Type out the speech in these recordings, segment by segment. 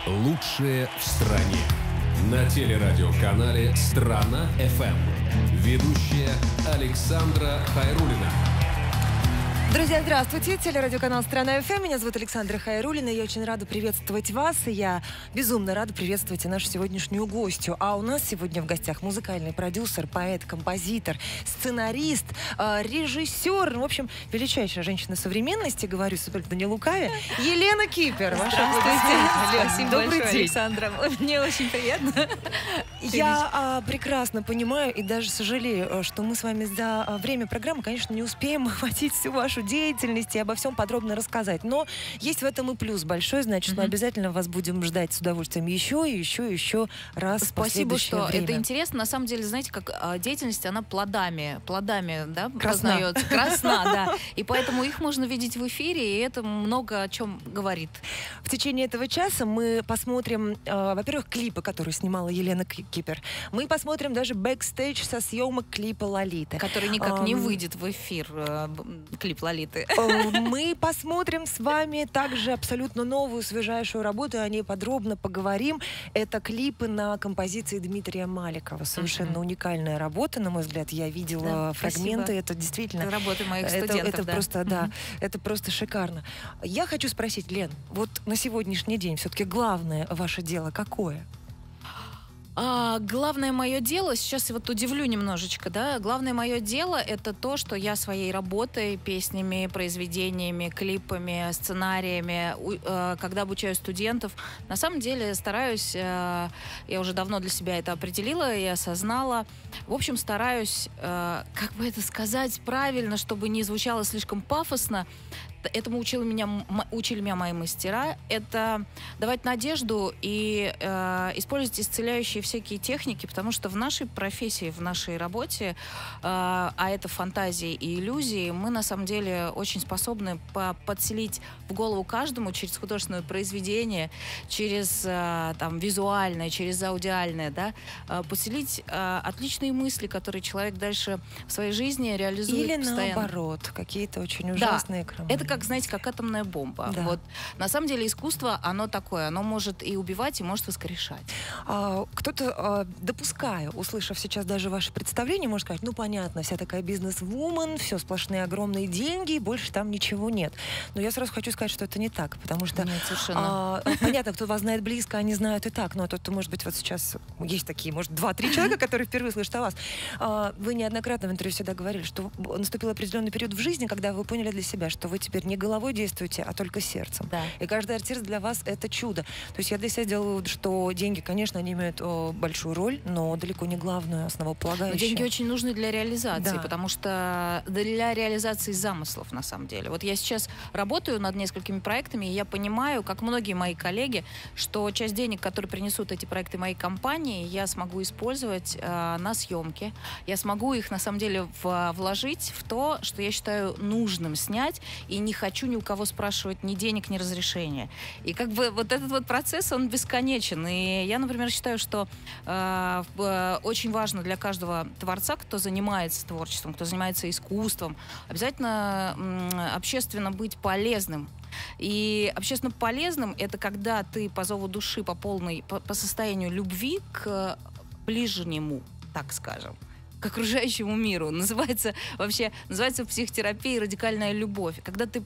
Лучшие в стране. На телерадиоканале «Страна-ФМ». Ведущая Александра Хайруллина. Друзья, здравствуйте. Телерадиоканал «Страна-ФМ». Меня зовут Александра Хайруллина. Я очень рада приветствовать вас. И я безумно рада приветствовать и нашу сегодняшнюю гостью. А у нас сегодня в гостях музыкальный продюсер, поэт, композитор, сценарист, режиссер. В общем, величайшая женщина современности, говорю с абсолютно не лукавя, Елена Кипер. Здравствуйте. Спасибо Добрый большое, день. Александра. Мне очень приятно. Я прекрасно понимаю и даже сожалею, что мы с вами за время программы, конечно, не успеем охватить всю вашу деятельность и обо всем подробно рассказать. Но есть в этом и плюс большой, значит, мы обязательно вас будем ждать с удовольствием еще и еще раз. Спасибо, что время. это интересно. На самом деле, знаете, как деятельность, она плодами, да, Красна. познается. Красна, да. И поэтому их можно видеть в эфире, и это много о чем говорит. В течение этого часа мы посмотрим, во-первых, клипы, которые снимала Елена Кипер. Мы посмотрим даже бэкстейдж со съемок клипа «Лолиты». Который никак не выйдет в эфир, клип «Лолиты». Мы посмотрим с вами также абсолютно новую, свежайшую работу, о ней подробно поговорим. Это клипы на композиции Дмитрия Маликова. Совершенно уникальная работа, на мой взгляд. Я видела фрагменты. Спасибо. Это действительно... Это работы моих студентов, это да. просто, да, это просто шикарно. Я хочу спросить, Лен, вот на сегодняшний день все-таки главное ваше дело какое? Главное мое дело, сейчас я вот удивлю немножечко, да, главное мое дело это то, что я своей работой, песнями, произведениями, клипами, сценариями, когда обучаю студентов, на самом деле стараюсь, я уже давно для себя это определила и осознала, в общем, стараюсь, как бы это сказать правильно, чтобы не звучало слишком пафосно. Этому учили меня мои мастера. Это давать надежду и использовать исцеляющие всякие техники, потому что в нашей профессии, в нашей работе, а это фантазии и иллюзии, мы на самом деле очень способны подселить в голову каждому через художественное произведение, через там, визуальное, через аудиальное, да, подселить отличные мысли, которые человек дальше в своей жизни реализует или постоянно. Наоборот, какие-то очень ужасные крамы. Это как, знаете, как атомная бомба. Да. Вот. На самом деле искусство, оно такое, оно может и убивать, и может воскрешать. Кто-то, допуская, услышав сейчас даже ваше представление, может сказать, ну понятно, вся такая бизнес-вумен, все сплошные огромные деньги, и больше там ничего нет. Но я сразу хочу сказать, что это не так, потому что Нет, совершенно. понятно, кто вас знает близко, они знают и так, но тот, может быть, вот сейчас есть такие, может, 2-3 человека, которые впервые слышат о вас. Вы неоднократно в интервью всегда говорили, что наступил определенный период в жизни, когда вы поняли для себя, что вы теперь не головой действуете, а только сердцем. Да. И каждый артист для вас это чудо. То есть я для себя делаю вывод, что деньги, конечно, они имеют большую роль, но далеко не главную, основополагающую. Но деньги очень нужны для реализации, Да. потому что для реализации замыслов, на самом деле. Вот я сейчас работаю над несколькими проектами, и я понимаю, как многие мои коллеги, что часть денег, которые принесут эти проекты моей компании, я смогу использовать на съемки. Я смогу их, на самом деле, вложить в то, что я считаю нужным снять, и не хочу ни у кого спрашивать ни денег, ни разрешения. И как бы вот этот вот процесс, он бесконечен. И я, например, считаю, что очень важно для каждого творца, кто занимается творчеством, кто занимается искусством, обязательно общественно быть полезным. И общественно полезным — это когда ты по зову души, по состоянию любви к ближнему, так скажем, к окружающему миру. Называется в психотерапии радикальная любовь. Когда ты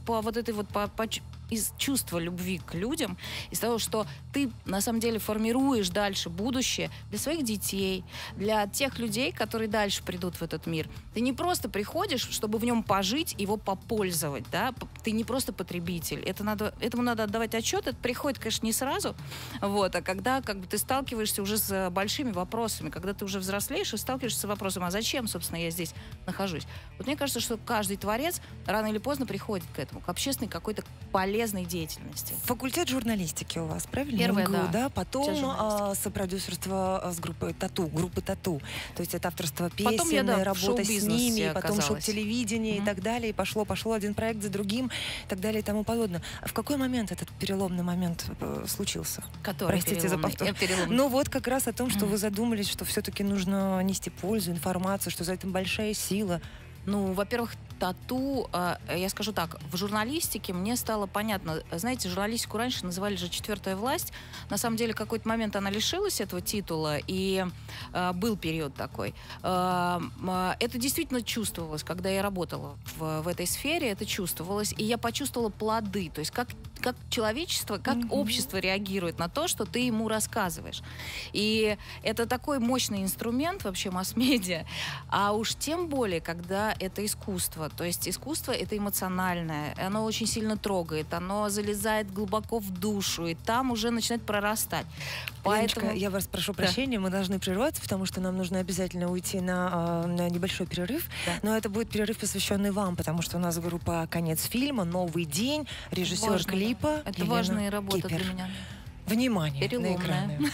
из чувства любви к людям, из того, что ты на самом деле формируешь дальше будущее для своих детей, для тех людей, которые дальше придут в этот мир. Ты не просто приходишь, чтобы в нем пожить, его попользовать, да? Ты не просто потребитель. Этому надо отдавать отчет. Это приходит, конечно, не сразу, вот, а когда как бы ты сталкиваешься уже с большими вопросами, когда ты уже взрослеешь и сталкиваешься с вопросом, а зачем, собственно, я здесь нахожусь? Вот мне кажется, что каждый творец рано или поздно приходит к этому, к общественной какой-то полезной деятельности. Факультет журналистики у вас, правильно? Первое, МГУ, да. Потом сопродюсерство с группы Тату. То есть это авторство песен, Потом я, работа с ними, потом оказалась. шоу-телевидение и так далее. И пошло один проект за другим и так далее и тому подобное. А в какой момент этот переломный момент случился? Который Простите за повтор. переломный? Ну вот как раз о том, что вы задумались, что все-таки нужно нести пользу, информацию, что за этим большая сила. Ну, во-первых, тату, я скажу так, в журналистике мне стало понятно, знаете, журналистику раньше называли же «четвертая власть», на самом деле, в какой-то момент она лишилась этого титула, и был период такой. Это действительно чувствовалось, когда я работала в этой сфере, это чувствовалось, и я почувствовала плоды, то есть как человечество, как общество реагирует на то, что ты ему рассказываешь. И это такой мощный инструмент вообще масс-медиа, а уж тем более, когда это искусство. То есть искусство — это эмоциональное, оно очень сильно трогает, оно залезает глубоко в душу, и там уже начинает прорастать. Леночка, Поэтому... я вас прошу прощения, мы должны прерваться, потому что нам нужно обязательно уйти на небольшой перерыв. Да. Но это будет перерыв, посвященный вам, потому что у нас группа «Конец фильма», новый день, режиссер Важно, клипа Это Елена важная работа Кипер. для меня. Внимание на Переломная. экраны.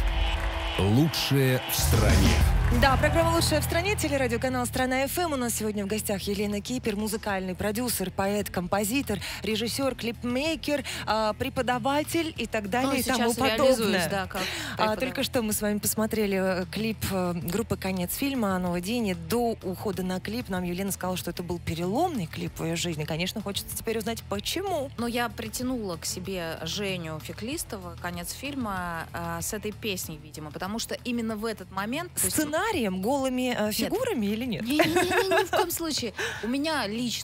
Лучшее в стране. Да, программа «Лучшая в стране», телерадиоканал «Страна ФМ». У нас сегодня в гостях Елена Кипер, музыкальный продюсер, поэт, композитор, режиссер, клипмейкер, преподаватель и так далее, Ну, и сейчас тому реализуюсь, подобное. да, как Только что мы с вами посмотрели клип группы «Конец фильма» «Новый день». И до ухода на клип нам Елена сказала, что это был переломный клип в ее жизни. Конечно, хочется теперь узнать, почему. Но я притянула к себе Женю Феклистова, «Конец фильма», с этой песней, видимо, потому что именно в этот момент... то есть, Сценарием, голыми фигурами или нет? ни в коем случае. У меня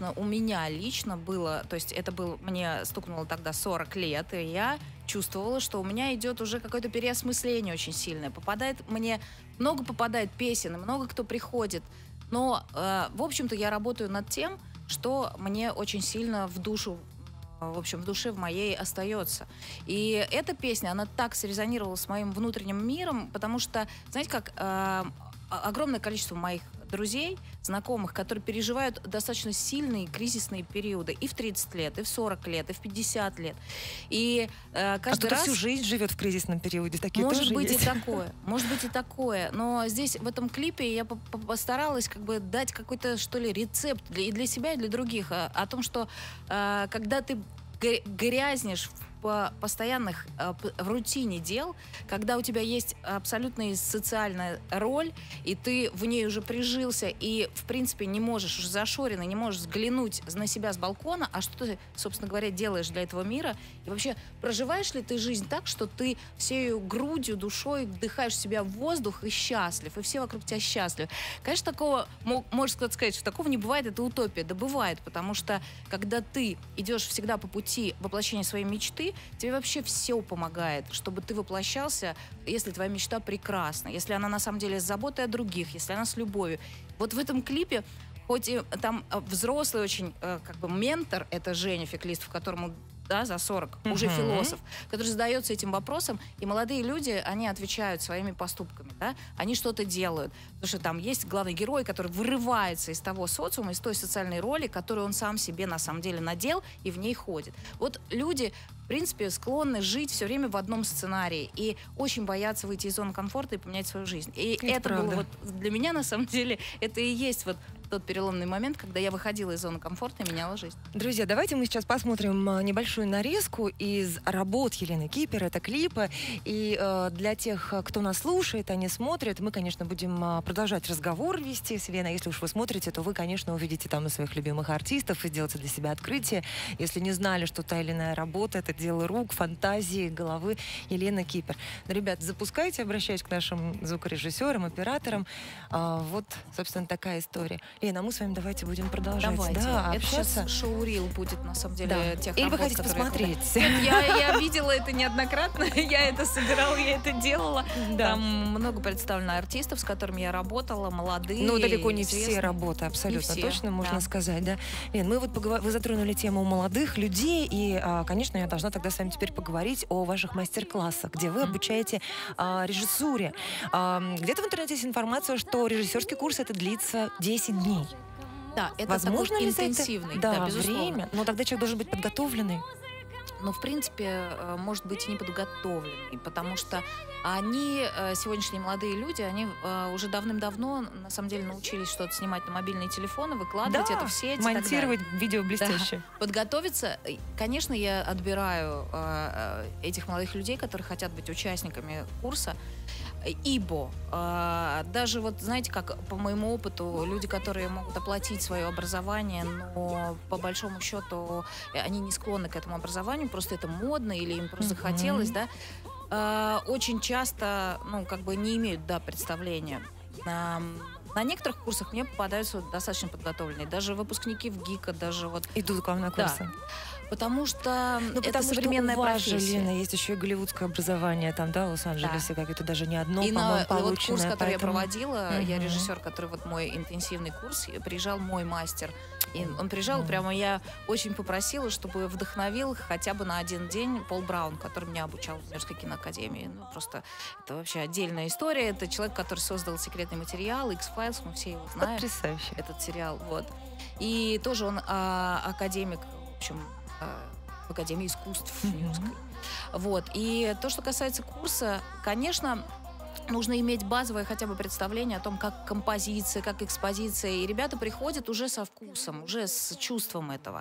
лично было, то есть это был, мне стукнуло тогда 40 лет, и я чувствовала, что у меня идет уже какое-то переосмысление очень сильное. Много попадает песен, и много кто приходит. Но, в общем-то, я работаю над тем, что мне очень сильно в душу, в общем, в душе в моей остается. И эта песня, она так срезонировала с моим внутренним миром, потому что, знаете, как огромное количество моих друзей, знакомых, которые переживают достаточно сильные кризисные периоды и в 30 лет, и в 40 лет, и в 50 лет. И каждый раз... всю жизнь живет в кризисном периоде. Такие Может тоже быть есть. и такое, может быть и такое. Но здесь, в этом клипе, я постаралась как бы дать какой-то, что ли, рецепт и для себя, и для других о том, что когда ты грязнешь в постоянных, в рутине дел, когда у тебя есть абсолютная социальная роль, и ты в ней уже прижился, и, в принципе, не можешь, уже зашоренный, не можешь взглянуть на себя с балкона, а что ты, собственно говоря, делаешь для этого мира, и вообще, проживаешь ли ты жизнь так, что ты всею грудью, душой вдыхаешь в себя воздух и счастлив, и все вокруг тебя счастливы. Конечно, такого, можно сказать, что такого не бывает, это утопия, да бывает, потому что, когда ты идешь всегда по пути воплощения своей мечты, тебе вообще все помогает, чтобы ты воплощался, если твоя мечта прекрасна, если она на самом деле с заботой о других, если она с любовью. Вот в этом клипе, хоть и там взрослый очень как бы ментор, это Женя Феклистов, которому за 40, уже философ, который задается этим вопросом, и молодые люди, они отвечают своими поступками, да, они что-то делают, потому что там есть главный герой, который вырывается из того социума, из той социальной роли, которую он сам себе на самом деле надел и в ней ходит. Вот люди, в принципе, склонны жить все время в одном сценарии и очень боятся выйти из зоны комфорта и поменять свою жизнь. И это было вот для меня, на самом деле, это и есть вот тот переломный момент, когда я выходила из зоны комфорта и меняла жизнь. Друзья, давайте мы сейчас посмотрим небольшую нарезку из работ Елены Кипер. Это клипы. И для тех, кто нас слушает, а не смотрит, мы, конечно, будем продолжать разговор вести с Еленой. Если уж вы смотрите, то вы, конечно, увидите там и своих любимых артистов и сделаете для себя открытие. Если не знали, что та или иная работа — это дело рук, фантазии, головы Елены Кипер. Но, ребят, запускайте, обращаюсь к нашим звукорежиссерам, операторам. Вот, собственно, такая история. Лена, мы с вами давайте будем продолжать. Давайте. Да, это общаться. сейчас шоу-рил будет, на самом деле, тех Или работ, вы хотите которые посмотреть? Я видела это неоднократно, я это собирала, я это делала. Да. Там много представлено артистов, с которыми я работала, молодые. Ну, далеко не известные. все работы, абсолютно все, точно, можно да. сказать, да. Лен, мы вот вы затронули тему молодых людей, и, конечно, я должна тогда с вами теперь поговорить о ваших мастер-классах, где вы обучаете режиссуре. Где-то в интернете есть информация, что режиссерский курс это длится 10 дней. Да, это Возможно такой ли за это, интенсивный, да, безусловно. время? Но тогда человек должен быть подготовленный. Но, в принципе, может быть и неподготовленный, потому что они, сегодняшние молодые люди, они уже давным-давно, на самом деле, научились что-то снимать на мобильные телефоны, выкладывать это в сеть. монтировать видео блестяще. Да. Подготовиться. Конечно, я отбираю этих молодых людей, которые хотят быть участниками курса. ИБО. Даже вот, знаете, как по моему опыту, люди, которые могут оплатить свое образование, но по большому счету они не склонны к этому образованию, просто это модно или им просто захотелось, да, очень часто, ну, как бы не имеют, да, представления. На некоторых курсах мне попадаются достаточно подготовленные. Даже выпускники в ГИКа, даже вот... Идут к вам на курсы? Да. Потому что это потому современная что у вас профессия. же, Лена, есть еще и голливудское образование там, да, в Лос-Анджелесе, как это даже не одно, и по-моему, на полученное. вот курс, который я поэтому... проводила, я режиссер, который вот мой интенсивный курс, приезжал мой мастер. И он приезжал, прямо я очень попросила, чтобы вдохновил хотя бы на один день Пол Браун, который меня обучал в Нью-Йоркской киноакадемии. Ну, просто это вообще отдельная история. Это человек, который создал «Секретный материал», X-Files, мы все его знаем. Потрясающе. Этот сериал, вот. И тоже он академик, в общем, в Академии искусств Нью-Йоркской. Вот. И то, что касается курса, конечно, нужно иметь базовое хотя бы представление о том, как композиция, как экспозиция. И ребята приходят уже со вкусом, уже с чувством этого.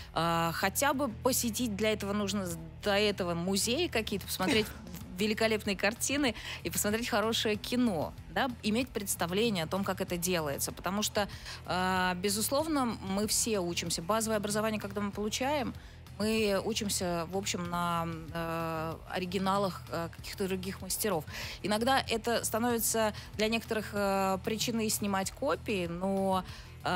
Хотя бы посетить для этого нужно до этого музеи какие-то, посмотреть великолепные картины и посмотреть хорошее кино, да, иметь представление о том, как это делается. Потому что, безусловно, мы все учимся. Базовое образование, когда мы получаем, мы учимся, в общем, на оригиналах каких-то других мастеров. Иногда это становится для некоторых причиной снимать копии, но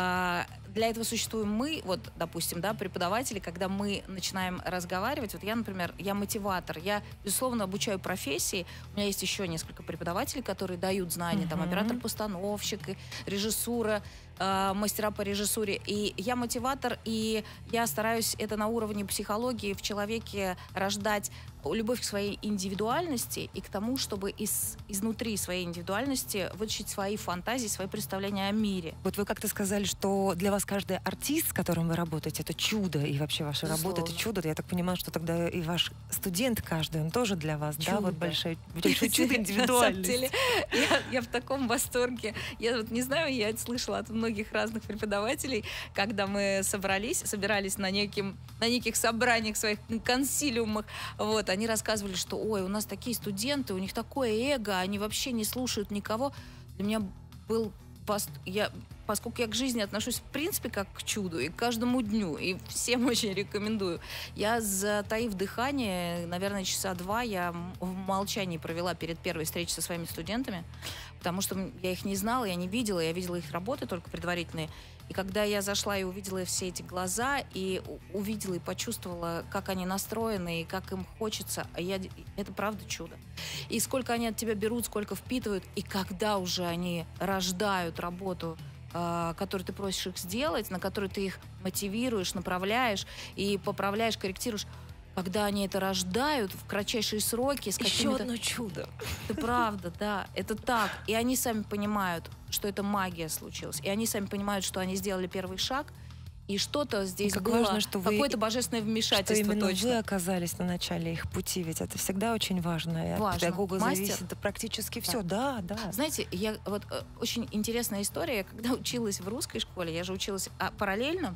для этого существуем мы, вот, допустим, да, преподаватели, когда мы начинаем разговаривать. Вот я, например, я мотиватор, я, безусловно, обучаю профессии. У меня есть еще несколько преподавателей, которые дают знания, там, оператор-постановщик, режиссура, мастера по режиссуре. И я мотиватор, и я стараюсь это на уровне психологии в человеке рождать любовь к своей индивидуальности и к тому, чтобы изнутри своей индивидуальности вытащить свои фантазии, свои представления о мире. Вот вы как-то сказали, что для вас каждый артист, с которым вы работаете, это чудо, и вообще ваша работа — это чудо. Я так понимаю, что тогда и ваш студент каждый, он тоже для вас, чудо. Да? Вот большое чудо индивидуальности. На самом деле, я в таком восторге. Я вот не знаю, я это слышала от многих разных преподавателей, когда мы собирались на неких собраниях своих, консилиумах, вот, они рассказывали, что, ой, у нас такие студенты, у них такое эго, они вообще не слушают никого. Для меня был... Поскольку я к жизни отношусь, в принципе, как к чуду, и к каждому дню, и всем очень рекомендую. Я, затаив дыхание, наверное, часа 2 я в молчании провела перед первой встречей со своими студентами, потому что я их не знала, я не видела, я видела их работы только предварительные. И когда я зашла и увидела все эти глаза, и увидела и почувствовала, как они настроены, и как им хочется, это правда чудо. И сколько они от тебя берут, сколько впитывают, и когда уже они рождают работу, которую ты просишь их сделать, на которую ты их мотивируешь, направляешь и поправляешь, корректируешь, когда они это рождают в кратчайшие сроки. Еще одно чудо. Это правда, да, это так. И они сами понимают, что это магия случилась. И они сами понимают, что они сделали первый шаг, и что-то здесь как было, важно, что какое-то божественное вмешательство. Что именно точно. вы оказались на начале их пути, ведь это всегда очень важно. И от педагога зависит практически все. Да, да. Знаете, вот очень интересная история. Когда училась в русской школе, я же училась параллельно,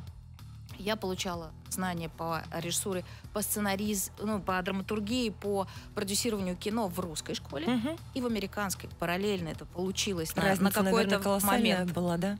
я получала знания по режиссуре, по сценаризму, по драматургии, по продюсированию кино в русской школе и в американской. Параллельно это получилось на какой-то момент. Была, да?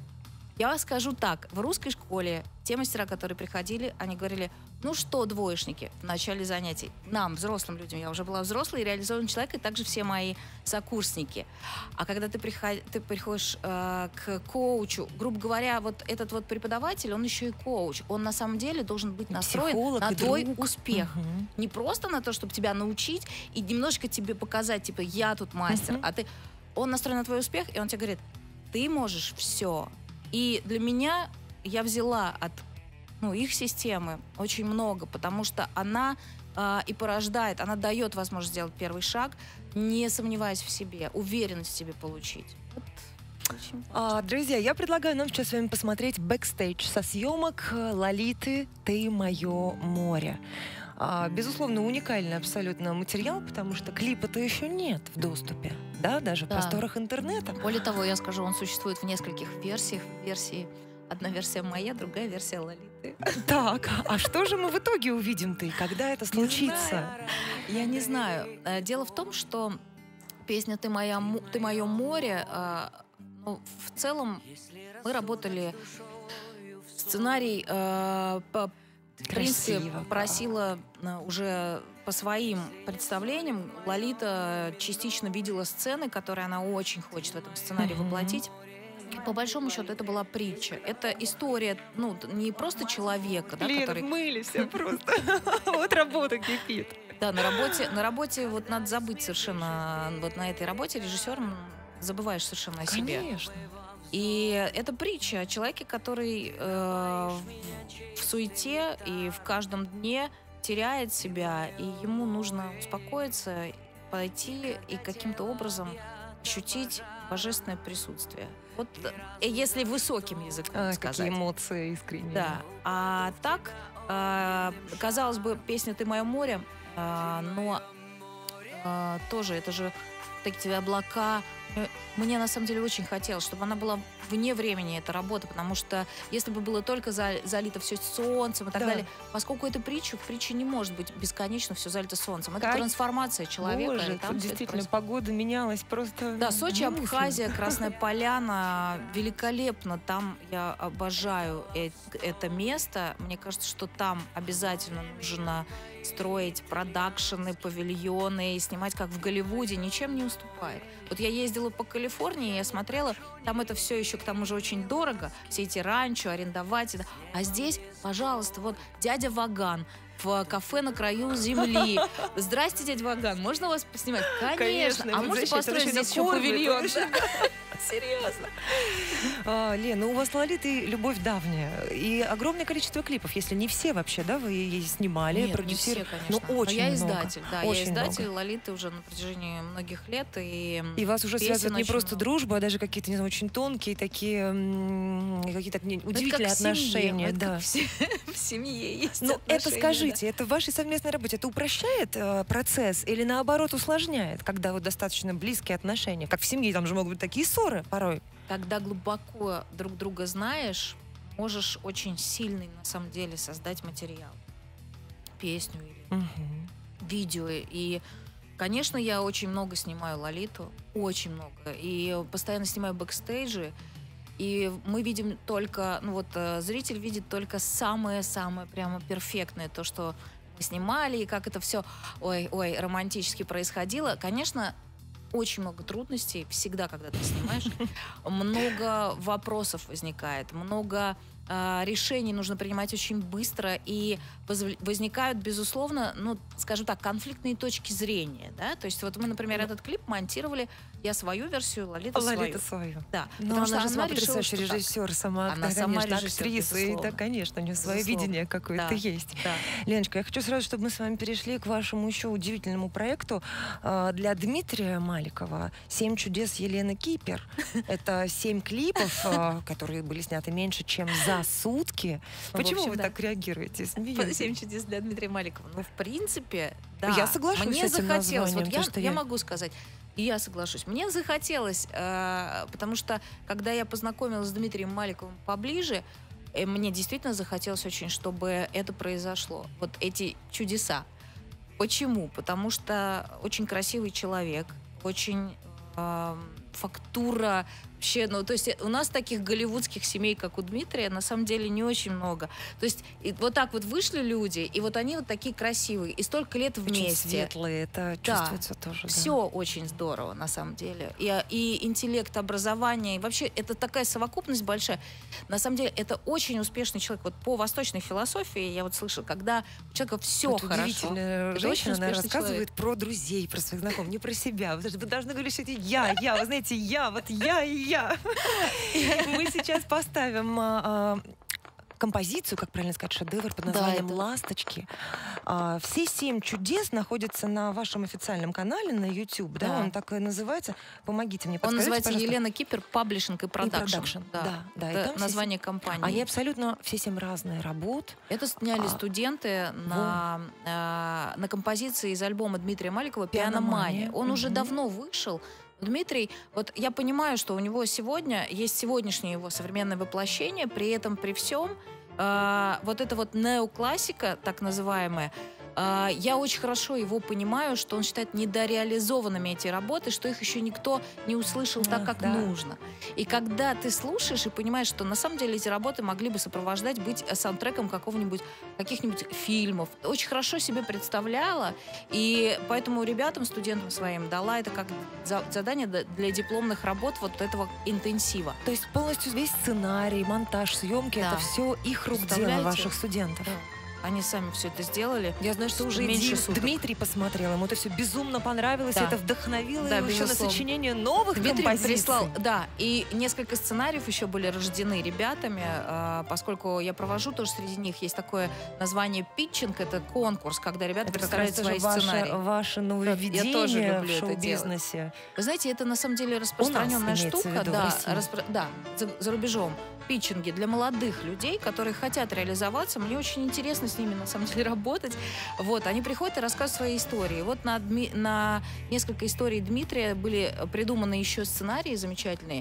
Я скажу так, в русской школе те мастера, которые приходили, они говорили, ну что, двоечники, в начале занятий, нам, взрослым людям, я уже была взрослой и реализованный человек, и также все мои сокурсники. А когда ты приходишь к коучу, грубо говоря, вот этот вот преподаватель, он еще и коуч, он на самом деле должен быть настроен на твой успех. Не просто на то, чтобы тебя научить и немножко тебе показать, типа, я тут мастер, а ты... Он настроен на твой успех, и он тебе говорит, ты можешь все. И для меня я взяла от их системы очень много, потому что она и порождает, она дает возможность сделать первый шаг, не сомневаясь в себе, уверенность в себе получить. Друзья, я предлагаю нам сейчас с вами посмотреть бэкстейдж со съемок «Лолиты. Ты мое море». Безусловно, уникальный абсолютно материал, потому что клипа-то еще нет в доступе, да, даже в просторах интернета. Более того, я скажу, он существует в нескольких версиях. Одна версия моя, другая версия Лолиты. Так, а что же мы в итоге увидим-то и когда это случится? Я не знаю. Дело в том, что Песня «Ты мое море». Ну, в целом мы работали... Сценарий, в принципе, просила уже по своим представлениям. Лолита частично видела сцены, которые она очень хочет в этом сценарии воплотить. По большому счету, это была притча. Это история, ну, не просто человека, да, который... мыли все просто. Вот работа кипит. Да, на работе вот надо забыть совершенно, вот на этой работе режиссером забываешь совершенно о себе. Конечно. И это притча о человеке, который в суете и в каждом дне теряет себя, и ему нужно успокоиться, пойти и каким-то образом ощутить божественное присутствие. Вот если высоким языком сказать. Какие эмоции искренние. Да. А так, казалось бы, песня «Ты мое море», но тоже это же эти облака. Мне на самом деле очень хотелось, чтобы она была вне времени, эта работа, потому что если бы было только залито все солнцем и так далее, поскольку это притча, в притче не может быть бесконечно все залито солнцем. Это трансформация человека. Боже, там действительно погода менялась просто. Да, Сочи, Абхазия, Красная Поляна, великолепно. Там я обожаю это место. Мне кажется, что там обязательно нужно строить продакшены, павильоны и снимать как в Голливуде, ничем не уступает. Вот я ездила по Калифорнии, я смотрела, там это все еще к тому же очень дорого, все эти ранчо арендовать. А здесь, пожалуйста, вот дядя Ваган в кафе на краю земли. Здрасте, дядя Ваган, можно вас поснимать? Конечно. А можно построить здесь еще павильон? Серьезно. Лен, ну у вас Лолиты любовь давняя. И огромное количество клипов, если не все вообще, да, вы снимали, Нет, продюсировали. Не все, конечно. Ну, очень я много. издатель, да. Очень я издатель много. Лолиты уже на протяжении многих лет. И вас уже связывает не просто много. дружба, а даже какие-то, не знаю, очень тонкие такие, какие-то удивительные отношения. Это в семье есть Ну, отношения. это скажите, это в вашей совместной работе, это упрощает процесс или наоборот усложняет, когда вот достаточно близкие отношения? Как в семье, там же могут быть такие ссоры порой. Когда глубоко друг друга знаешь, можешь очень сильный, на самом деле, создать материал. Песню или видео. И, конечно, я очень много снимаю Лолиту. Очень много. И постоянно снимаю бэкстейджи. И мы видим только, ну вот зритель видит только самое-самое прямо перфектное, то, что мы снимали, и как это все, ой, романтически происходило. Конечно, очень много трудностей всегда, когда ты снимаешь. Много вопросов возникает, много решений нужно принимать очень быстро, и возникают, безусловно, ну, скажем так, конфликтные точки зрения, да, то есть вот мы, например, этот клип монтировали, я свою версию, Лолита свою. Да. Но она же сама потрясающий режиссер, сама, она конечно, сама режиссер, актриса, и да, конечно, у нее свое видение какое-то есть. Да. Леночка, я хочу сразу, чтобы мы с вами перешли к вашему еще удивительному проекту для Дмитрия Маликова «7 чудес Елены Кипер». Это 7 клипов, которые были сняты меньше, чем за сутки. Почему вы так реагируете? Смеетесь? 7 чудес для Дмитрия Маликова. Ну, в принципе, да. Я соглашусь мне с этим захотелось. названием, Вот я могу сказать, и я соглашусь. Мне захотелось, потому что, когда я познакомилась с Дмитрием Маликовым поближе, мне действительно захотелось очень, чтобы это произошло. Вот эти чудеса. Почему? Потому что очень красивый человек, очень фактура вообще, ну, то есть у нас таких голливудских семей, как у Дмитрия, на самом деле не очень много. То есть вот так вот вышли люди, и вот они вот такие красивые, и столько лет вместе. Очень светлые, это чувствуется тоже. Все очень здорово, на самом деле. И интеллект, образование, и вообще это такая совокупность большая. На самом деле это очень успешный человек. Вот по восточной философии я вот слышала, когда у человека все хорошо. Удивительная женщина, она рассказывает про друзей, про своих знакомых, не про себя. Вы должны говорить, что это я, вы знаете, я и я. Мы сейчас поставим композицию, как правильно сказать, шедевр под названием «Ласточки». Все 7 чудес находятся на вашем официальном канале на YouTube, да? Он так и называется. Помогите мне, подскажите, он называется пожалуйста. «Елена Кипер. Паблишинг и продакшн». Да. Это название компании. Они абсолютно все 7 разные работ. Это сняли студенты на композиции из альбома Дмитрия Маликова «Пианомания». Он уже давно вышел. Дмитрий, вот я понимаю, что у него сегодня есть сегодняшнее его современное воплощение, при этом при всем вот эта вот неоклассика, так называемая, Я очень хорошо его понимаю, что он считает недореализованными эти работы, что их еще никто не услышал так, как нужно. И когда ты слушаешь и понимаешь, что на самом деле эти работы могли бы сопровождать, быть саундтреком каких-нибудь фильмов. Очень хорошо себе представляла, и поэтому ребятам, студентам своим дала это как задание для дипломных работ вот этого интенсива. То есть полностью весь сценарий, монтаж, съемки, это все их рук дело, ваших студентов. Они сами все это сделали. Я знаю, что уже Дмитрий посмотрел, ему это все безумно понравилось, это вдохновило его еще на сочинение новых композиций. Прислал, и несколько сценариев еще были рождены ребятами, поскольку я провожу тоже среди них, есть такое название питчинг, это конкурс, когда ребята представляют свои сценарии. Ваше нововведение. Я тоже люблю в шоу-бизнесе. Вы знаете, это на самом деле распространенная штука, за рубежом. Питчинги для молодых людей, которые хотят реализоваться. Мне очень интересно с ними, на самом деле, работать. Вот, они приходят и рассказывают свои истории. Вот на несколько историй Дмитрия были придуманы еще сценарии замечательные.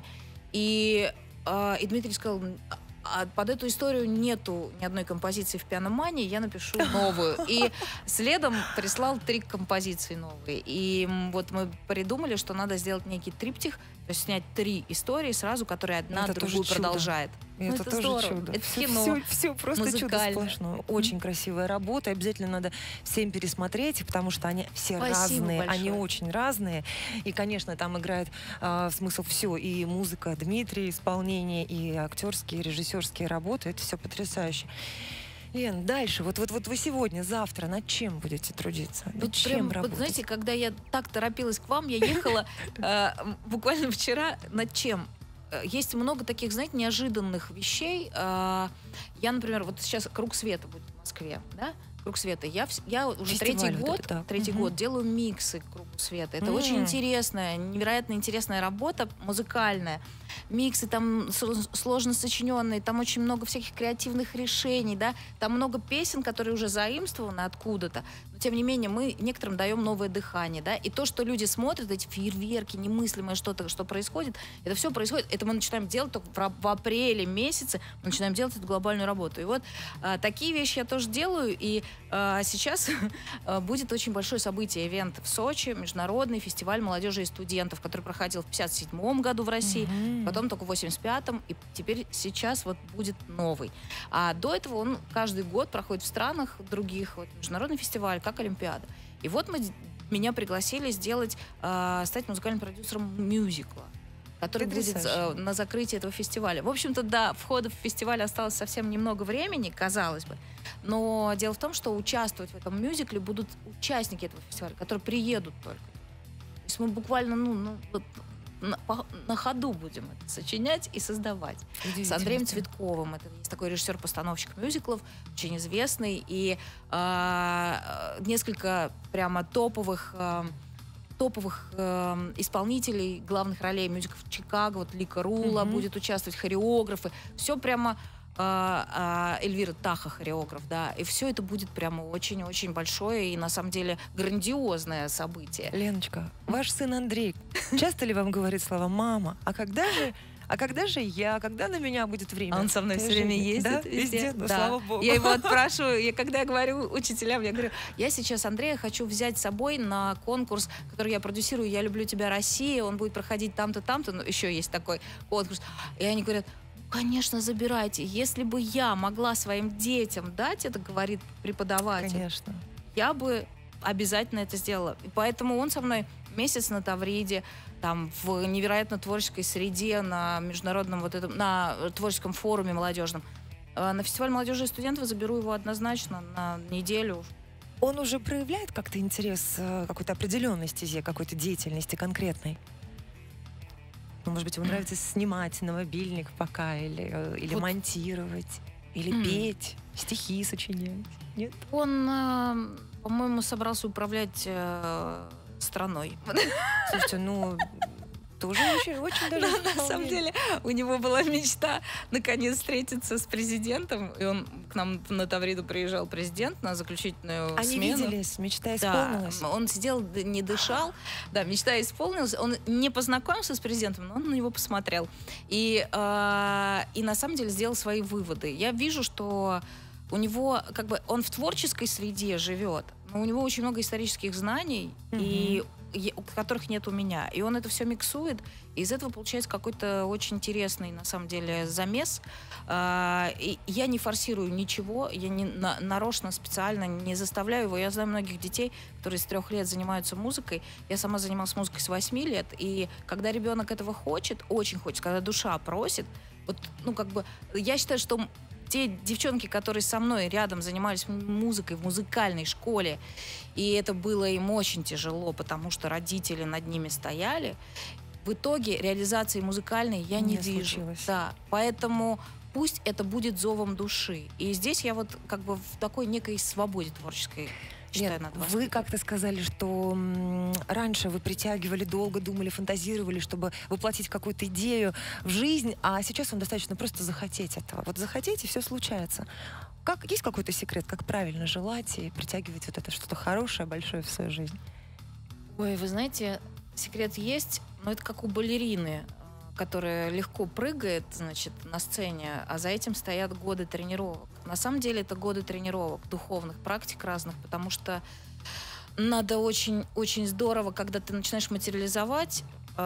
И Дмитрий сказал: под эту историю нету ни одной композиции в «Пианомании», я напишу новую. И следом прислал 3 композиции новые. И вот мы придумали, что надо сделать некий триптих, то есть снять 3 истории сразу, которые одна другую продолжает. Это тоже здорово. Чудо. Это кино. Все просто чудо сплошное. Очень красивая работа. Обязательно надо всем пересмотреть, потому что они все разные. Большое. Они очень разные. И, конечно, там играет смысл все. И музыка Дмитрия, исполнение, и актерские, и режиссерские работы. Это все потрясающе. Лен, дальше. Вот вы сегодня, завтра над чем будете трудиться? Над чем работать? Вот знаете, когда я так торопилась к вам, я ехала буквально вчера. Над чем? Есть много таких, знаете, неожиданных вещей. Я, например, вот сейчас «Круг света» будет в Москве, да? «Круг света». Я уже третий год делаю миксы к «Кругу света». Это очень интересная, невероятно интересная работа, музыкальная. Миксы там сложно сочиненные, там очень много всяких креативных решений, да, там много песен, которые уже заимствованы откуда-то, но тем не менее мы некоторым даем новое дыхание, да, и то, что люди смотрят, эти фейерверки, немыслимое что-то, что происходит, это все происходит, это мы начинаем делать только в апреле месяце, мы начинаем делать эту глобальную работу. И вот такие вещи я тоже делаю, и сейчас будет очень большое событие, ивент в Сочи, международный фестиваль молодежи и студентов, который проходил в 1957 году в России, потом только в 85-м, и теперь сейчас вот будет новый. А до этого он каждый год проходит в странах других, вот, международный фестиваль, как Олимпиада. И вот меня пригласили стать музыкальным продюсером мюзикла, который будет на закрытии этого фестиваля. В общем-то, до входа в фестиваль осталось совсем немного времени, казалось бы. Но дело в том, что участвовать в этом мюзикле будут участники этого фестиваля, которые приедут только. То есть мы буквально, на ходу будем это сочинять и создавать. С Андреем Цветковым. Это есть такой режиссер-постановщик мюзиклов, очень известный. И несколько прямо топовых исполнителей главных ролей мюзиклов Чикаго. Вот Лика Рула будет участвовать, хореографы. Все прямо... Эльвира Таха, хореограф, да, и все это будет прямо очень-очень большое и, на самом деле, грандиозное событие. Леночка, ваш сын Андрей часто ли вам говорит слова «мама», а когда же я, когда на меня будет время? Он со мной все время ездит. Да? Везде, да. Слава богу. Я его отпрашиваю, когда я говорю учителям, я говорю, я сейчас Андрея хочу взять с собой на конкурс, который я продюсирую «Я люблю тебя, Россия», он будет проходить там-то, там-то, но еще есть такой конкурс. И они говорят: конечно, забирайте. Если бы я могла своим детям дать это, говорит преподаватель, конечно, я бы обязательно это сделала. И поэтому он со мной месяц на Тавриде, там, в невероятно творческой среде, на международном на творческом форуме молодежном. На фестиваль молодежи и студентов заберу его однозначно на неделю. Он уже проявляет как-то интерес к какой-то определенной стезе, какой-то деятельности конкретной? Может быть, ему нравится снимать на мобильник пока, или монтировать, или петь, стихи сочинять. Нет? Он, по-моему, собрался управлять страной. Слушайте, тоже очень даже... На самом деле, у него была мечта наконец встретиться с президентом, и он к нам на Тавриду приезжал, президент, на заключительную смену. Они виделись, мечта исполнилась. Да, он сидел, не дышал, да, мечта исполнилась. Он не познакомился с президентом, но он на него посмотрел. И на самом деле сделал свои выводы. Я вижу, что у него, он в творческой среде живет, но у него очень много исторических знаний, которых нет у меня. И он это все миксует, и из этого получается какой-то очень интересный, на самом деле, замес. И я не форсирую ничего, я не нарочно, специально не заставляю его. Я знаю многих детей, которые с 3 лет занимаются музыкой. Я сама занималась музыкой с 8 лет, и когда ребенок этого хочет, очень хочет, когда душа просит, вот, ну, как бы, я считаю, что те девчонки, которые со мной рядом занимались музыкой в музыкальной школе, и это было им очень тяжело, потому что родители над ними стояли, в итоге реализации музыкальной я не вижу. Да, поэтому пусть это будет зовом души. И здесь я вот как бы в такой некой свободе творческой. Нет, вы как-то сказали, что раньше вы притягивали, долго думали, фантазировали, чтобы воплотить какую-то идею в жизнь, а сейчас вам достаточно просто захотеть этого. Вот захотите, и все случается. Есть какой-то секрет, как правильно желать и притягивать вот это что-то хорошее, большое в свою жизнь? Ой, вы знаете, секрет есть, но это как у балерины, которая легко прыгает, значит, на сцене, а за этим стоят годы тренировок. На самом деле это годы тренировок, духовных практик разных, потому что надо очень здорово, когда ты начинаешь материализовать.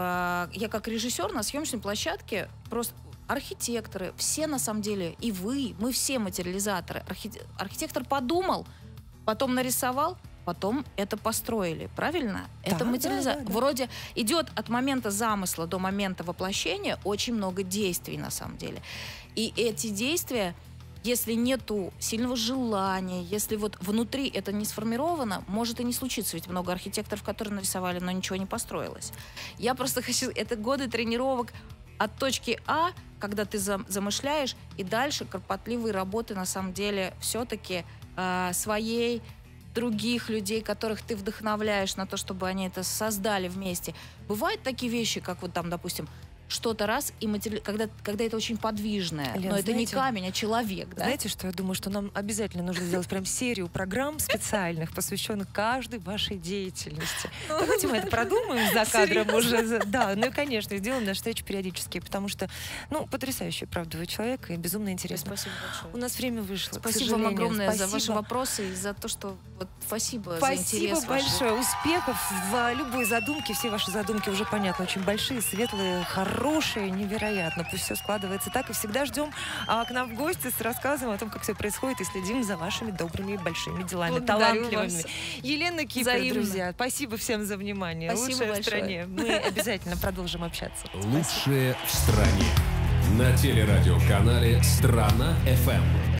Я как режиссер на съемочной площадке, просто архитекторы, все на самом деле, и вы, мы все материализаторы. Архитектор подумал, потом нарисовал, потом это построили, правильно? Да, это материализация. Да. Вроде идет от момента замысла до момента воплощения очень много действий на самом деле. И эти действия, если нету сильного желания, если вот внутри это не сформировано, может и не случиться. Ведь много архитекторов, которые нарисовали, но ничего не построилось. Я просто хочу... Это годы тренировок от точки А, когда ты замышляешь, и дальше кропотливые работы на самом деле все-таки своей, других людей, которых ты вдохновляешь на то, чтобы они это создали вместе. Бывают такие вещи, как вот там, допустим, что-то раз, и когда это очень подвижное. Лен, но это не камень, а человек. Да? Знаете, что я думаю, что нам обязательно нужно сделать прям серию программ специальных, посвященных каждой вашей деятельности. Давайте мы это продумаем за кадром уже. Да, ну и, конечно, сделаем наши встречи периодически, потому что, ну, потрясающий, правда, вы человек, и безумно интересно. Спасибо большое. У нас время вышло. Спасибо вам огромное за ваши вопросы и за то, что... Вот, спасибо за интерес. Спасибо большое. Успехов в любой задумке. Все ваши задумки уже, понятно, очень большие, светлые, хорошие, невероятно. Пусть все складывается так. И всегда ждем к нам в гости с рассказом о том, как все происходит, и следим за вашими добрыми большими делами, талантливыми. Елена Кипер, друзья, спасибо всем за внимание. Спасибо Лучшее в стране. Мы обязательно продолжим общаться. Лучшее в стране. На телерадиоканале «Страна FM».